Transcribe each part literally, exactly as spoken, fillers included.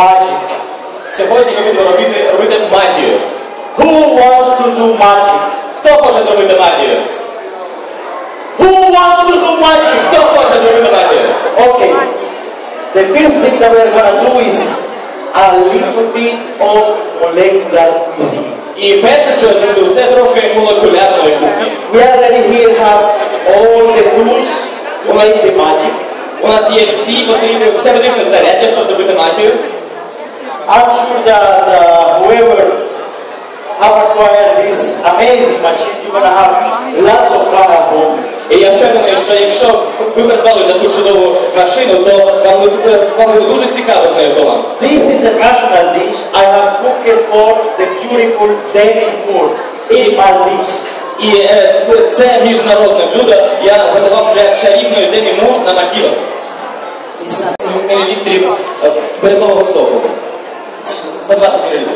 magic. Сьогодні ми будемо робити, робити магію. Who wants to do magic? Хто хоче зробити магію? Who wants to do magic? Хто хоче зробити магію? Okay. The first thing that we're gonna do is a little bit of molecular cuisine. І перше, що я зроблю, це трохи молекулярної кухні. We already here have all the tools to make the magic. У нас є всі потрібні, все потрібне знаряддя, щоб зробити магію. I'm sure that uh, whoever have acquired this amazing machine, you're gonna have lots of fun at home. І я впевнений, що якщо ви придбали таку чудову машину, то вам буде, вам буде дуже цікаво з нею вдома. This international dish I have cooked for the beautiful Demi Moore in Maldives. І е, це, це міжнародне блюдо я готував для чарівної Демі Мур на Мальдівах. сто мілілітрів берегового соку. сто двадцять мілілітрів.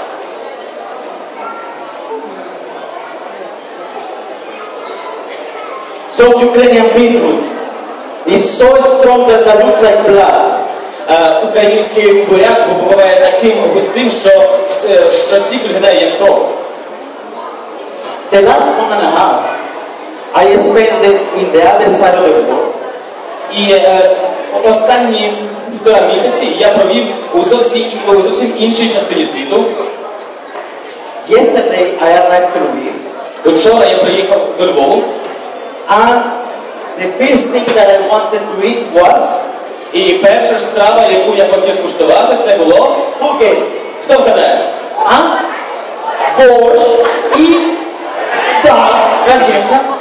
So Ukrainian beetroot is so strong that it looks like blood. Е, Український буряк буває таким густим, що, е, що сік виглядає як кров. The last month and a half, I spent it in the other side of the world. І е, останні півтора місяці я провів у зовсім, у зовсім іншій частині світу. Yesterday I arrived to Lviv. Вчора я приїхав до Львову. And the first thing that I wanted to eat was... І перша ж страва, яку я хотів скуштувати, це було... Who guess? Хто вгадає? А? Борщ і... Так, конечно.